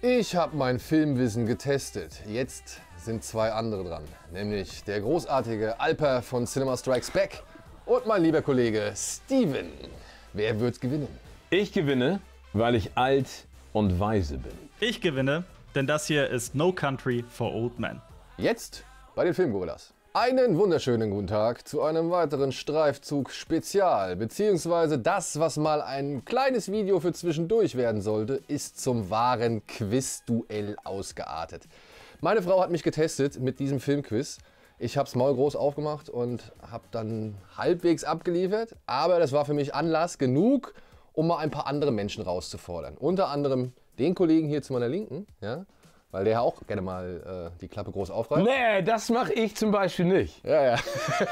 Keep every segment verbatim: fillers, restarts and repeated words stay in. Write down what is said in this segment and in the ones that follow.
Ich habe mein Filmwissen getestet. Jetzt sind zwei andere dran. Nämlich der großartige Alper von Cinema Strikes Back und mein lieber Kollege Steven. Wer wird gewinnen? Ich gewinne, weil ich alt und weise bin. Ich gewinne, denn das hier ist No Country for Old Men. Jetzt bei den Filmgorillas. Einen wunderschönen guten Tag zu einem weiteren Streifzug-Spezial. Beziehungsweise das, was mal ein kleines Video für zwischendurch werden sollte, ist zum wahren Quiz-Duell ausgeartet. Meine Frau hat mich getestet mit diesem Filmquiz. Ich habe es maulgroß aufgemacht und habe dann halbwegs abgeliefert. Aber das war für mich Anlass genug, um mal ein paar andere Menschen rauszufordern. Unter anderem den Kollegen hier zu meiner Linken, ja, weil der auch gerne mal äh, die Klappe groß aufreißt. Nee, das mache ich zum Beispiel nicht. Ja, ja.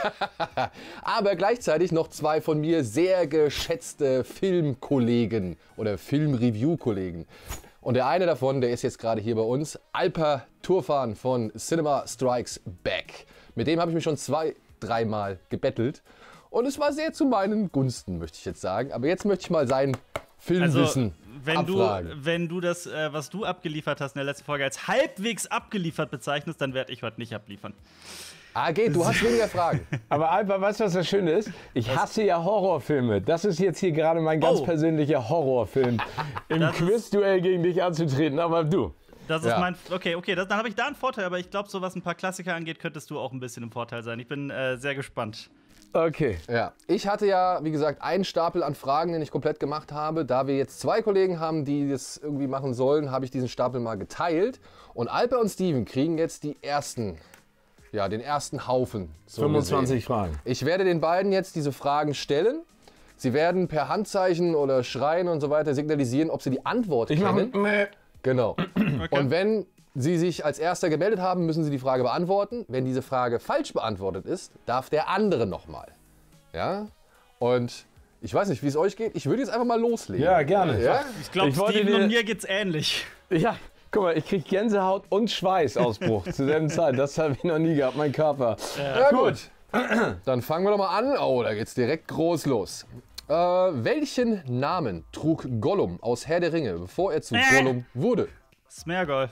Aber gleichzeitig noch zwei von mir sehr geschätzte Filmkollegen oder Filmreview-Kollegen. Und der eine davon, der ist jetzt gerade hier bei uns, Alper Turfan von Cinema Strikes Back. Mit dem habe ich mich schon zwei, dreimal gebettelt. Und es war sehr zu meinen Gunsten, möchte ich jetzt sagen. Aber jetzt möchte ich mal sein Filmwissen also, wenn abfragen. du, wenn du das, äh, was du abgeliefert hast in der letzten Folge, als halbwegs abgeliefert bezeichnest, dann werde ich heute nicht abliefern. Ah, geht, du hast weniger Fragen. Aber Alper, weißt du, was das Schöne ist? Ich hasse ja Horrorfilme. Das ist jetzt hier gerade mein ganz Oh. persönlicher Horrorfilm. Im Das ist- Quizduell gegen dich anzutreten, aber du. Das ist Ja. mein. Okay, okay, das, dann habe ich da einen Vorteil, aber ich glaube, so was ein paar Klassiker angeht, könntest du auch ein bisschen im Vorteil sein. Ich bin äh, sehr gespannt. Okay. Ja, ich hatte ja, wie gesagt, einen Stapel an Fragen, den ich komplett gemacht habe. Da wir jetzt zwei Kollegen haben, die das irgendwie machen sollen, habe ich diesen Stapel mal geteilt. Und Alper und Steven kriegen jetzt die ersten, ja, den ersten Haufen. So fünfundzwanzig gesehen. Fragen. Ich werde den beiden jetzt diese Fragen stellen. Sie werden per Handzeichen oder Schreien und so weiter signalisieren, ob sie die Antwort Ich mache kennen. Mäh. Genau. Okay. Und wenn Sie sich als Erster gemeldet haben, müssen Sie die Frage beantworten. Wenn diese Frage falsch beantwortet ist, darf der andere nochmal. Ja? Und ich weiß nicht, wie es euch geht. Ich würde jetzt einfach mal loslegen. Ja, gerne. Ja? Ich glaube, Ich wollte Steven dir- und mir geht's ähnlich. Ja, guck mal, ich krieg Gänsehaut und Schweißausbruch zur selben Zeit. Das habe ich noch nie gehabt, mein Körper. Ja, gut. Dann fangen wir doch mal an. Oh, da geht's direkt groß los. Äh, welchen Namen trug Gollum aus Herr der Ringe, bevor er zu Äh. Gollum wurde? Smeargol.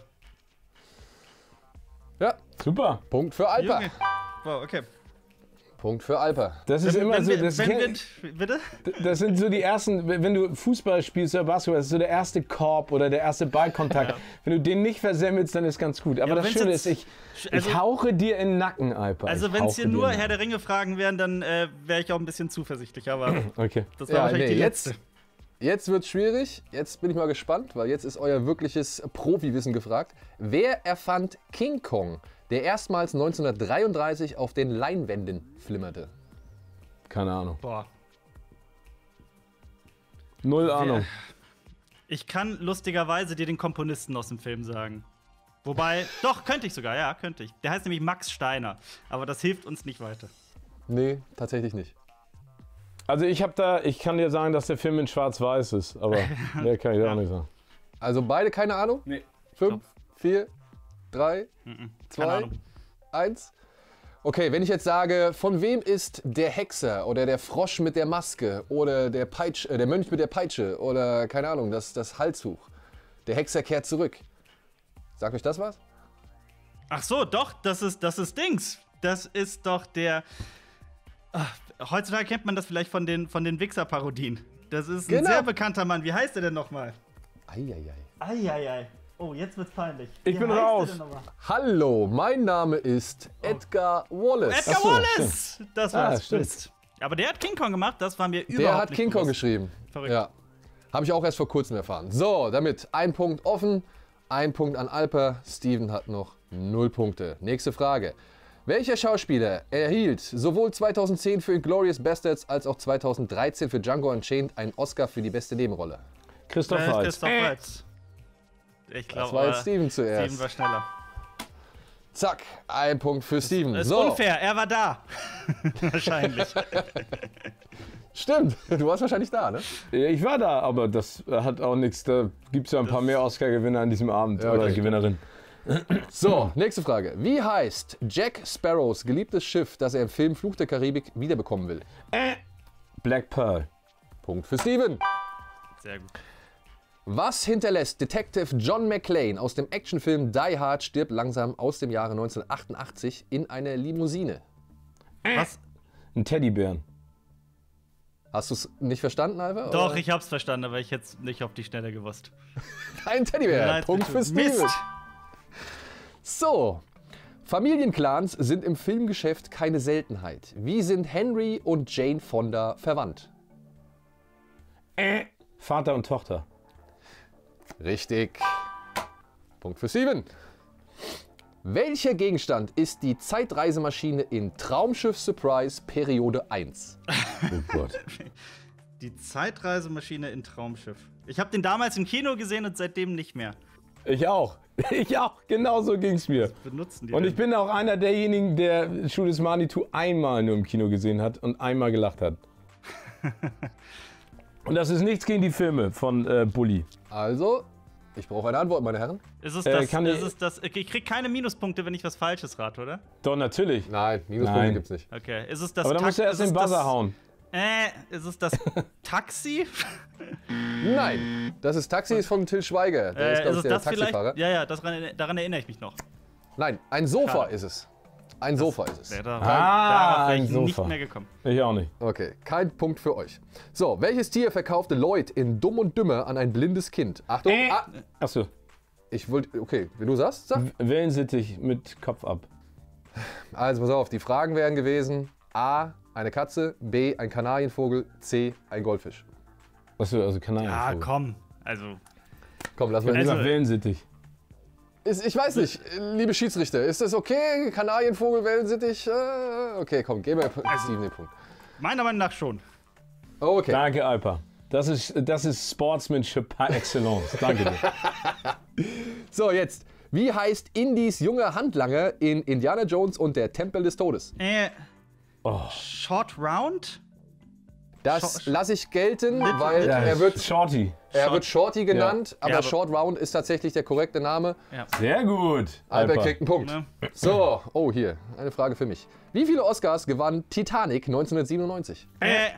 Ja, Super. Punkt für Alper. Junge. Wow, okay. Punkt für Alper. Das ist immer wenn, so, wir- das, wenn, kenn- wir- bitte? das sind so die ersten, wenn du Fußball spielst oder Basketball, das ist so der erste Korb oder der erste Ballkontakt. Ja. Wenn du den nicht versemmelst, dann ist ganz gut. Aber Ja, das wenn's Schöne jetzt- ist, ich, also- ich hauche dir in den Nacken, Alper. Also, Ich wenn es hauche hier dir nur in den Herr der Ringe-Fragen wären, dann äh, wäre ich auch ein bisschen zuversichtlicher. Aber Nacken. Okay. das war Ja, wahrscheinlich nee, die jetzt, letzte. jetzt wird es schwierig. Jetzt bin ich mal gespannt, weil jetzt ist euer wirkliches Profiwissen gefragt. Wer erfand King Kong, der erstmals neunzehnhundertdreiunddreißig auf den Leinwänden flimmerte? Keine Ahnung. Boah. Null Ahnung. Ich kann lustigerweise dir den Komponisten aus dem Film sagen. Wobei, doch, könnte ich sogar, ja, könnte ich. Der heißt nämlich Max Steiner. Aber das hilft uns nicht weiter. Nee, tatsächlich nicht. Also ich habe da, ich kann dir sagen, dass der Film in Schwarz-Weiß ist, aber mehr kann ich dir auch nicht sagen. Also beide keine Ahnung? Nee. Fünf, vier, drei, Keine zwei, Ahnung. eins. Okay, wenn ich jetzt sage, von wem ist der Hexer oder der Frosch mit der Maske oder der, Peitsch, äh, der Mönch mit der Peitsche oder keine Ahnung, das, das Halstuch. Der Hexer kehrt zurück. Sagt euch das was? Ach so, doch, das ist, das ist Dings. Das ist doch der. Ach, heutzutage kennt man das vielleicht von den, von den Wichser-Parodien. Das ist ein Genau. sehr bekannter Mann. Wie heißt der denn nochmal? Eieiei. Eieiei. Oh, jetzt wird's peinlich. Ich Wie bin heißt raus. der denn nochmal? Hallo, mein Name ist Edgar Wallace. Edgar Ach so, Wallace! Das Ah, war's. stimmt. Mist. Aber der hat King Kong gemacht, das war mir überhaupt Der hat nicht King Kong bewusst. geschrieben. Verrückt. Ja. Habe ich auch erst vor kurzem erfahren. So, damit ein Punkt offen, ein Punkt an Alper. Steven hat noch null Punkte. Nächste Frage. Welcher Schauspieler erhielt sowohl zweitausendzehn für Inglourious Basterds als auch zweitausenddreizehn für Django Unchained einen Oscar für die beste Nebenrolle? Christoph Äh, Waltz. Christoph Waltz. Ich Das glaube, war jetzt Steven zuerst. Steven war schneller. Zack, ein Punkt für Steven. Das ist So, unfair, er war da. Wahrscheinlich. stimmt. Du warst wahrscheinlich da, ne? Ja, ich war da, aber das hat auch nichts. Da gibt es ja ein paar mehr Oscar-Gewinner an diesem Abend. Ja, oder okay. Gewinnerin. So, nächste Frage. Wie heißt Jack Sparrows geliebtes Schiff, das er im Film Fluch der Karibik wiederbekommen will? Black Pearl. Punkt für Steven. Sehr gut. Was hinterlässt Detective John McClane aus dem Actionfilm Die Hard stirbt langsam aus dem Jahre neunzehnhundertachtundachtzig in einer Limousine? Was? Ein Teddybären. Hast du es nicht verstanden, Alva? Doch, oder? ich hab's verstanden, aber ich hätte es nicht auf die Schnelle gewusst. Ein Teddybär. Nein, Punkt bitte. für Steven. Mist. So. Familienclans sind im Filmgeschäft keine Seltenheit. Wie sind Henry und Jane Fonda verwandt? Äh. Vater und Tochter. Richtig. Punkt für Steven. Welcher Gegenstand ist die Zeitreisemaschine in Traumschiff Surprise Periode eins? Oh Gott. Die Zeitreisemaschine in Traumschiff. Ich habe den damals im Kino gesehen und seitdem nicht mehr. Ich auch. Ich auch. Genau so ging's mir. Benutzen die Und denn? ich bin auch einer derjenigen, der Schuh des Manitou einmal nur im Kino gesehen hat und einmal gelacht hat. Und das ist nichts gegen die Filme von äh, Bully. Also, ich brauche eine Antwort, meine Herren. Ist es Äh, das, kann ist ich- es das, ich krieg keine Minuspunkte, wenn ich was Falsches rate, oder? Doch, natürlich. Nein, Minuspunkte Nein. gibt's nicht. Okay. Ist es das Aber dann Tak- musst du erst ist es den Buzzer das, hauen. Äh, ist es das Taxi? Nein, das ist Taxi ist von Till Schweiger. Der ist, äh, glaub ist ich, es der das Taxifahrer. vielleicht? Ja, ja, das, daran, daran erinnere ich mich noch. Nein, ein Sofa Schade. ist es. Ein Sofa ist es. Ja, da, Ah, darauf wäre ein ich nicht Sofa. mehr gekommen. Ich auch nicht. Okay, kein Punkt für euch. So, welches Tier verkaufte Lloyd in Dumm und Dümmer an ein blindes Kind? Achtung, Äh. ah, Achso. ich wollte, okay, wenn du sagst, sag. Wellensittich mit Kopf ab. Also pass auf, die Fragen wären gewesen: A, eine Katze, B, ein Kanarienvogel, C, ein Goldfisch. Achso, also Ah, Kanarienvogel. komm. Also, Komm, lass mal. Ich Also- sag Wellensittich. Ist, ich weiß nicht, liebe Schiedsrichter, ist das okay? Kanarienvogel, Wellensittich? Äh, okay, komm, geben wir Steven den Punkt. meiner Meinung nach schon. Okay. Danke, Alper. Das ist, das ist Sportsmanship par excellence. Danke dir. So, jetzt. Wie heißt Indys junger Handlanger in Indiana Jones und der Tempel des Todes? Äh, Oh. Short Round? Das Scho- lasse ich gelten, weil Ja, er wird, Shorty. er wird Shorty genannt, aber, Ja, aber- Short Round ist tatsächlich der korrekte Name. Ja. Sehr gut. Albert Alper. kriegt einen Punkt. Ne? So, oh hier, eine Frage für mich. Wie viele Oscars gewann Titanic neunzehnhundertsiebenundneunzig? Äh,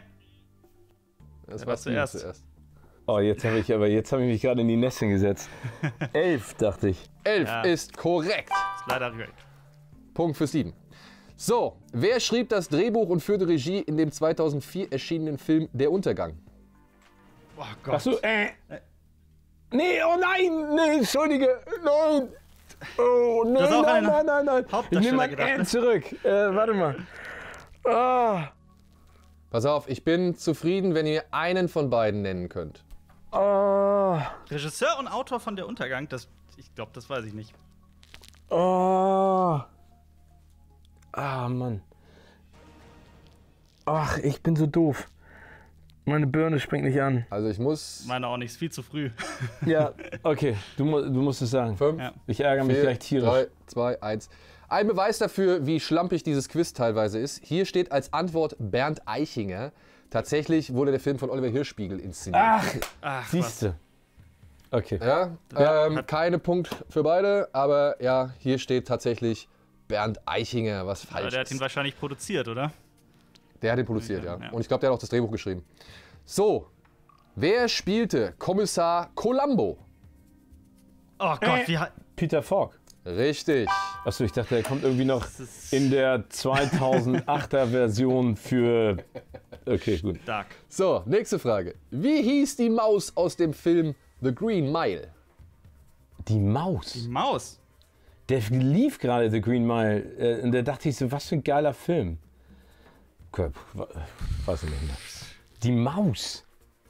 Das war Steven zuerst. Oh, jetzt habe ich aber jetzt habe ich mich gerade in die Nesseln gesetzt. Elf, dachte ich. Elf Ja. ist korrekt. ist leider recht. Punkt für Steven. So, wer schrieb das Drehbuch und führte Regie in dem zweitausendvier erschienenen Film Der Untergang? Oh Gott. Achso, äh. Nee, oh nein, nee, entschuldige, nein. Oh, nee, Du hast auch nein, an nein, einen nein, nein. Ich Hauptdarsteller nehme mein gedacht, Äh ne? zurück. Äh, warte mal. Ah, Pass auf, ich bin zufrieden, wenn ihr einen von beiden nennen könnt. ah, Regisseur und Autor von Der Untergang, das, ich glaube, das weiß ich nicht. ah. Ah, Mann. Ach, ich bin so doof. Meine Birne springt nicht an. Also ich muss Meine auch nicht, ist viel zu früh. Ja, okay, du, mu du musst es sagen. fünf, Ja. Ich ärgere mich vier, gleich tierisch. drei, zwei, eins. Ein Beweis dafür, wie schlampig dieses Quiz teilweise ist. Hier steht als Antwort Bernd Eichinger. Tatsächlich wurde der Film von Oliver Hirschspiegel inszeniert. Ach, Ach, siehste. Okay. Ja, ähm, keine Punkt für beide, aber ja, hier steht tatsächlich Bernd Eichinger, was was. falsch Der hat ihn ist. wahrscheinlich produziert, oder? Der hat ihn produziert, ja. Ja, ja. Und ich glaube, der hat auch das Drehbuch geschrieben. So, wer spielte Kommissar Columbo? Oh Gott, wie hat. Peter Falk. Richtig. Achso, ich dachte, er kommt irgendwie noch ist- in der zweitausendachter Version für. Okay, gut. Dark. So, nächste Frage. Wie hieß die Maus aus dem Film The Green Mile? Die Maus. Maus. Der lief gerade The Green Mile. Äh, und da dachte ich so, was für ein geiler Film. Okay, pf, wa- weiß ich nicht mehr. Die Maus.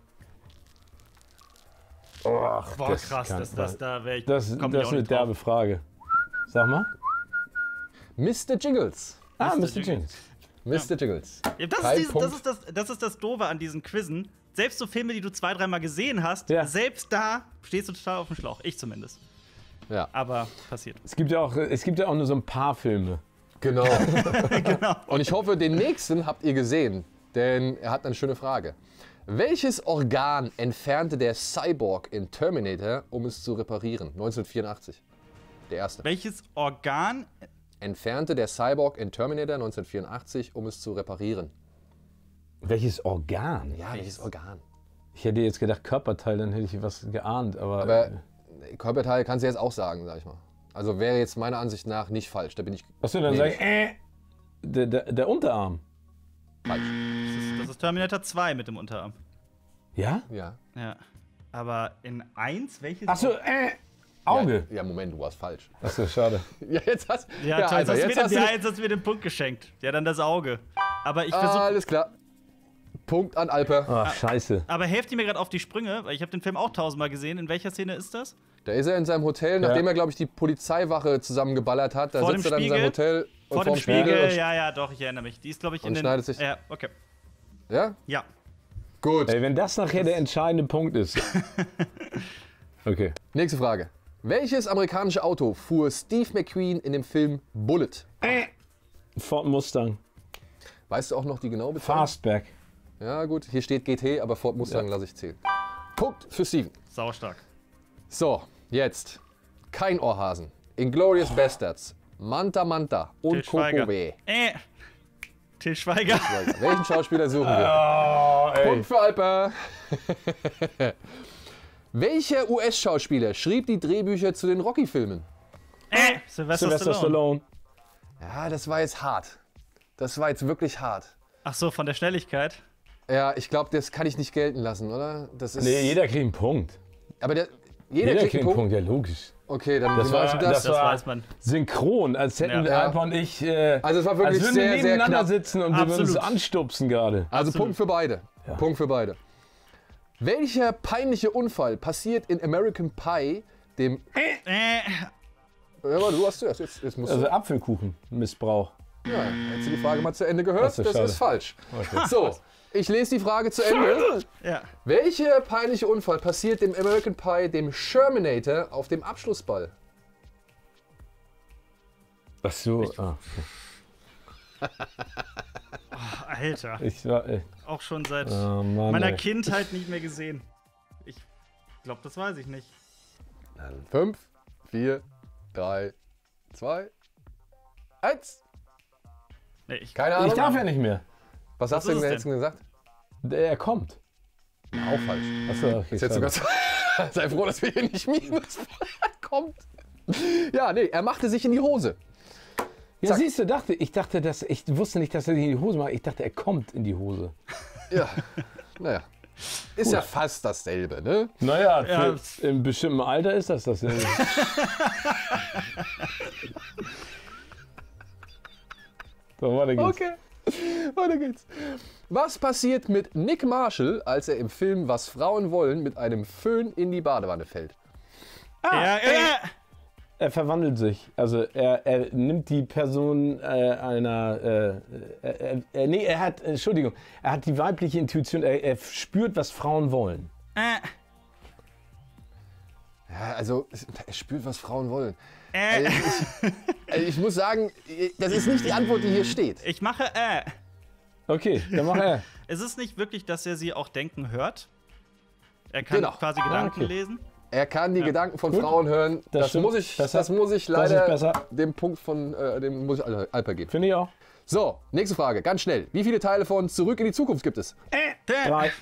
Och, Boah, krass, kann- das, das, da wäre ich. Das, komm ich das auch ist eine nicht drauf. derbe Frage. Sag mal. Mister Jiggles. Ah, Mister Mister Jinx. Mister Jiggles. Ja, das, Kein ist dieses, das, Punkt. ist das, das ist das Doofe an diesen Quizzen. Selbst so Filme, die du zwei, dreimal gesehen hast, Ja. selbst da stehst du total auf dem Schlauch. Ich zumindest. Ja, Aber passiert. Es gibt ja auch, es gibt ja auch nur so ein paar Filme. genau. Und ich hoffe, den nächsten habt ihr gesehen, denn er hat eine schöne Frage. Welches Organ entfernte der Cyborg in Terminator, um es zu reparieren? neunzehnhundertvierundachtzig. Der erste. Welches Organ. Entfernte der Cyborg in Terminator neunzehnhundertvierundachtzig, um es zu reparieren. Welches Organ? Ja, welches Organ? Ich hätte jetzt gedacht Körperteil, dann hätte ich was geahnt, aber... Aber Körperteil kannst du jetzt auch sagen, sag ich mal. Also wäre jetzt meiner Ansicht nach nicht falsch. Da bin ich. Achso, dann nee, sag ich, äh, der, der, der Unterarm. falsch. Das ist, das ist Terminator zwei mit dem Unterarm. Ja? Ja. Ja. Aber in eins, welches? Achso, äh, Auge. Ja, ja, Moment, du warst falsch. Achso, schade. Ja, jetzt hast, Ja, ja, toll, Alter, jetzt, jetzt hast hast du, du. ja, jetzt hast du mir den Punkt geschenkt. Ja, dann das Auge. Aber ich Ah, versuche. alles klar. Punkt an Alper. Ach, scheiße. Aber helft ihr mir gerade auf die Sprünge, weil ich habe den Film auch tausendmal gesehen. In welcher Szene ist das? Da ist er in seinem Hotel, Ja. nachdem er, glaube ich, die Polizeiwache zusammengeballert hat. Da Vor sitzt dem er dann in seinem Spiegel? Hotel und Vor dem vorm Spiegel, und- ja, ja, doch, ich erinnere mich. Die ist, glaube ich, in und den. schneidet sich- Ja, okay. Ja? Ja. Gut. Ey, wenn das nachher der entscheidende Punkt ist. Okay. Nächste Frage. Welches amerikanische Auto fuhr Steve McQueen in dem Film Bullet? Ford Mustang. Weißt du auch noch die genaue Bezeichnung? Fastback. Ja, gut, hier steht G T, aber Ford Mustang Ja. lasse ich zählen. Punkt für Steven. Saustark. So, jetzt. Kein Ohrhasen. Inglourious Bastards. Manta Manta und Til Schweiger. Kokobe. Äh. Til Schweiger. Welchen Schauspieler suchen wir? Oh, ey. Punkt für Alper. Welcher U S-Schauspieler schrieb die Drehbücher zu den Rocky-Filmen? Äh. Sylvester, Sylvester Stallone. Stallone. Ja, das war jetzt hart. Das war jetzt wirklich hart. Ach so, von der Schnelligkeit. Ja, ich glaube, das kann ich nicht gelten lassen, oder? Das ist. Nee, jeder kriegt einen Punkt. Aber der, jeder, Jeder kriegt einen Punkt. ja logisch. Okay, dann Das wie war, weißt du das, Das war weiß man. synchron, als hätten Ja. Alper und ich, äh, Also es war wirklich als würden sehr, wir sehr nebeneinander knapp. sitzen und wir würden uns Absolut. anstupsen gerade. Also Absolut. Punkt für beide. Ja. Punkt für beide. Welcher peinliche Unfall passiert in American Pie, dem. Äh. Ja, aber du hast zuerst. Jetzt, jetzt musst du. Also Apfelkuchen, Missbrauch. Ja, hättest du die Frage mal zu Ende gehört? Ach so, Das schade. ist falsch. Okay. So, ich lese die Frage zu Ende. Ja. Welcher peinliche Unfall passiert dem American Pie, dem Shermanator, auf dem Abschlussball? Ach so, ah, Alter. ich war, ey. Auch schon seit Oh Mann, meiner ey. Kindheit nicht mehr gesehen. Ich glaube, das weiß ich nicht. Fünf, vier, drei, zwei, eins. Nee, ich, Keine Ahnung. Ich darf ja nicht mehr. Was hast du ist denn es jetzt gesagt? Er kommt. Auch falsch. Achso, okay. Ist jetzt schade. sogar Sei froh, dass wir hier nicht minus kommt. Ja, nee, er machte sich in die Hose. Ja, Zack. siehst du, dachte, ich dachte, dass, ich wusste nicht, dass er sich in die Hose macht. Ich dachte, er kommt in die Hose. Ja, naja. Ist ja fast dasselbe, ne? Naja, Ja. für, im bestimmten Alter ist das das. So, weiter geht's. Okay, weiter geht's. Was passiert mit Nick Marshall, als er im Film Was Frauen wollen mit einem Föhn in die Badewanne fällt? ja, ja. Er verwandelt sich. Also er, er nimmt die Person äh, einer. Äh, er, er, nee, er hat. Entschuldigung. Er hat die weibliche Intuition. Er, er spürt, was Frauen wollen. Äh, Ja, also, er spürt, was Frauen wollen. äh. Also ich, also ich muss sagen, das ist nicht die Antwort, die hier steht. Ich mache äh. Okay, dann mach er. Ist es nicht wirklich, dass er sie auch denken hört? Er kann Genau. quasi Gedanken okay. lesen? Er kann die Gedanken von Frauen hören. Das, stimmt. muss ich, Besser. das muss ich Das leider ist besser. dem Punkt von äh, dem muss ich Al- Alper geben. Finde ich auch. So, nächste Frage, ganz schnell. Wie viele Teile von Zurück in die Zukunft gibt es? Äh. Drei.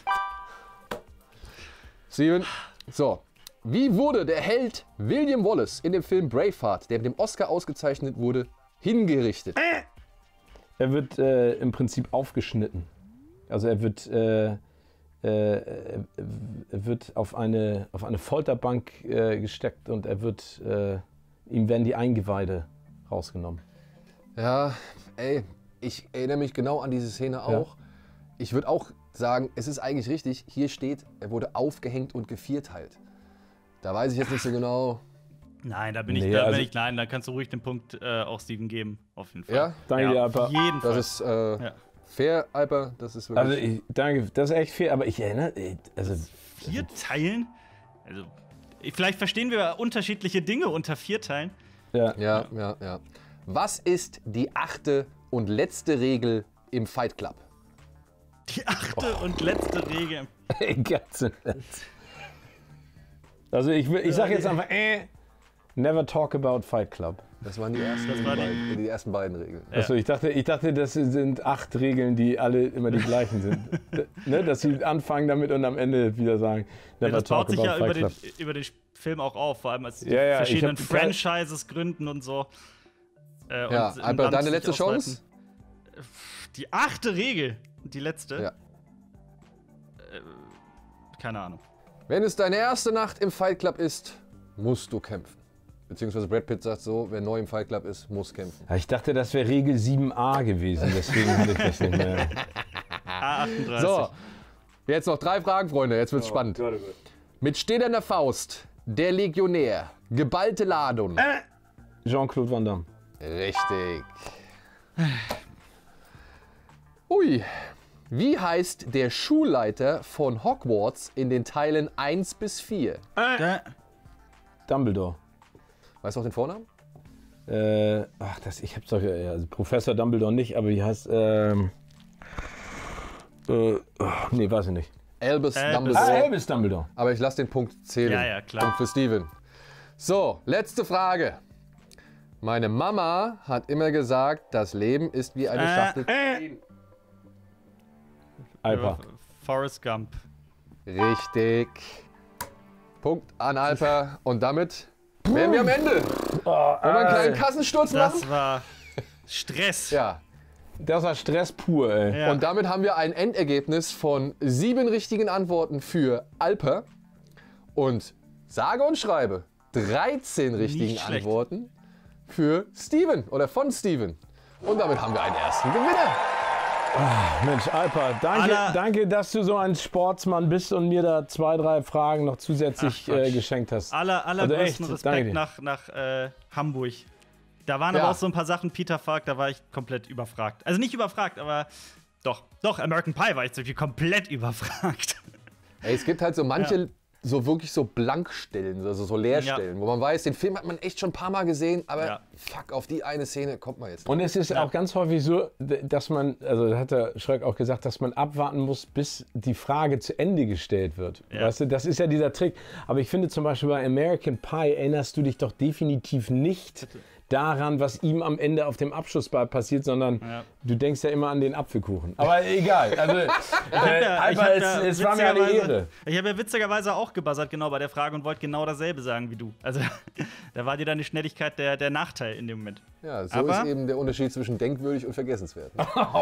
Steven. So. Wie wurde der Held William Wallace in dem Film Braveheart, der mit dem Oscar ausgezeichnet wurde, hingerichtet? Er wird äh, im Prinzip aufgeschnitten. Also er wird, äh, äh, er wird auf eine, auf eine Folterbank äh, gesteckt und er wird, äh, ihm werden die Eingeweide rausgenommen. Ja, ey, ich erinnere mich genau an diese Szene auch. Ich würde auch sagen, es ist eigentlich richtig. Hier steht, er wurde aufgehängt und gevierteilt. Da weiß ich jetzt nicht so genau. Nein, da bin ich, Nee, da bin also- ich, nein, da kannst du ruhig den Punkt äh, auch Steven geben. Auf jeden Fall. Ja, Danke dir, ja, Alper. auf jeden Fall. das ist äh, Ja. fair, Alper. Das ist wirklich. Also ich, danke, das ist echt viel, aber ich erinnere, also Vier Teilen? Also, vielleicht verstehen wir unterschiedliche Dinge unter vier Teilen. ja, ja, ja, ja. Was ist die achte und letzte Regel im Fight Club? Die achte und letzte Regel. ganz im Ernst. Also ich, will- ich sage jetzt einfach, äh, Never talk about Fight Club. Das waren die ersten, Das war die- beiden, die ersten beiden Regeln. Ja. Achso, ich dachte, ich dachte, das sind acht Regeln, die alle immer die gleichen sind. D- ne, dass sie anfangen damit und am Ende wieder sagen, Ja, never das baut talk sich about ja über Fight den, Club. über den Film auch auf, vor allem als die Ja, ja, ich verschiedenen hab- Franchises gründen und so. Äh, und Ja, im Alper, Land deine sich letzte ausweiten. Chance? Die achte Regel. Die letzte? Ja. Äh, keine Ahnung. Wenn es deine erste Nacht im Fight Club ist, musst du kämpfen. Beziehungsweise Brad Pitt sagt so, wer neu im Fight Club ist, muss kämpfen. Ja, ich dachte, das wäre Regel sieben a gewesen, deswegen hatte ich das nicht mehr. A achtunddreißig. So, jetzt noch drei Fragen, Freunde, jetzt wird's spannend. Mit stehender Faust, der Legionär, geballte Ladung. Jean-Claude Van Damme. Richtig. Ui. Wie heißt der Schulleiter von Hogwarts in den Teilen eins bis vier? Da, Dumbledore. Weißt du auch den Vornamen? Äh, ach, das, ich hab's doch, ja, also Professor Dumbledore nicht, aber wie heißt, ähm, äh, oh, nee, weiß ich nicht. Albus Albus. Dumbledore. Ah, Albus Dumbledore. Aber ich lasse den Punkt zählen. Ja, ja, klar. Punkt für Steven. So, letzte Frage. Meine Mama hat immer gesagt, das Leben ist wie eine Äh, Schachtel. Alper. Forrest Gump. Richtig. Punkt an Alper. Und damit wären wir am Ende. Wollen wir einen kleinen Kassensturz machen? Das war Stress. Ja. Das war Stress pur, ey. Ja. Und damit haben wir ein Endergebnis von sieben richtigen Antworten für Alper und sage und schreibe dreizehn richtigen schlecht. Antworten für Steven oder von Steven. Und damit haben wir einen ersten Gewinner. Mensch, Alper, danke, Aller- danke, dass du so ein Sportsmann bist und mir da zwei, drei Fragen noch zusätzlich Ach, Quatsch. äh, geschenkt hast. Aller, allergrößten Also echt, danke Respekt dir. nach, nach äh, Hamburg. Da waren Ja. aber auch so ein paar Sachen, Peter Falk, da war ich komplett überfragt. Also nicht überfragt, aber doch. Doch, American Pie war ich zum Beispiel komplett überfragt. Ey, es gibt halt so manche so wirklich so Blankstellen, also so Leerstellen, wo man weiß, den Film hat man echt schon ein paar Mal gesehen, aber Ja. fuck, auf die eine Szene kommt man jetzt nicht. Und es ist auch ganz häufig so, d- dass man, also da hat der Schröck auch gesagt, dass man abwarten muss, bis die Frage zu Ende gestellt wird. Ja. Weißt du, das ist ja dieser Trick. Aber ich finde zum Beispiel bei American Pie erinnerst du dich doch definitiv nicht daran, was ihm am Ende auf dem Abschlussball passiert, sondern Ja. du denkst ja immer an den Apfelkuchen. Aber egal. Also, äh, Ja, ich Alper, hab es, ja es war mir eine witzigerweise- Ehre. Ich habe ja witzigerweise auch gebuzzert genau bei der Frage und wollte genau dasselbe sagen wie du. Also da war dir dann die Schnelligkeit der, der Nachteil in dem Moment. Ja, so Aber- ist eben der Unterschied zwischen denkwürdig und vergessenswert.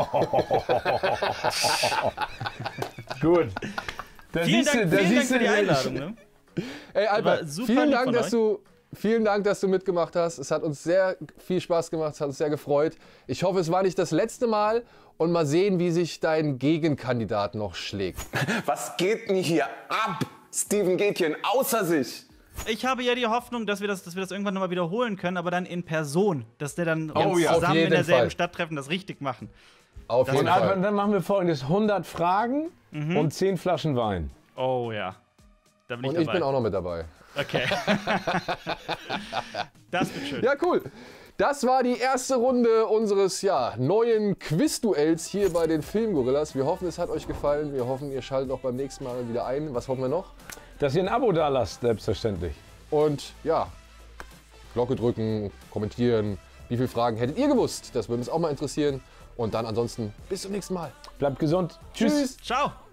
Gut. Da Vielen siehst du- Dank, da vielen Dank siehst für du, die Einladung. Ne? Ey, War Albert, super vielen lieb Dank, von dass euch. du, vielen Dank, dass du mitgemacht hast. Es hat uns sehr viel Spaß gemacht, es hat uns sehr gefreut. Ich hoffe, es war nicht das letzte Mal und mal sehen, wie sich dein Gegenkandidat noch schlägt. Was geht denn hier ab? Steven geht hier außer sich. Ich habe ja die Hoffnung, dass wir das, dass wir das irgendwann nochmal wiederholen können, aber dann in Person. Dass der dann Oh uns ja, auf zusammen jeden in derselben Fall. Stadt treffen, das richtig machen. Auf Das jeden Und Alper, Fall. dann machen wir folgendes: hundert Fragen und zehn Flaschen Wein. Oh ja. Da bin ich Und dabei. ich bin auch noch mit dabei. Okay. Das wird schön. Ja, cool. Das war die erste Runde unseres ja, neuen Quizduells hier bei den Filmgorillas. Wir hoffen, es hat euch gefallen. Wir hoffen, ihr schaltet auch beim nächsten Mal wieder ein. Was hoffen wir noch? Dass ihr ein Abo da lasst, selbstverständlich. Und ja, Glocke drücken, kommentieren. Wie viele Fragen hättet ihr gewusst? Das würde uns auch mal interessieren. Und dann ansonsten bis zum nächsten Mal. Bleibt gesund. Tschüss. Tschüss. Ciao.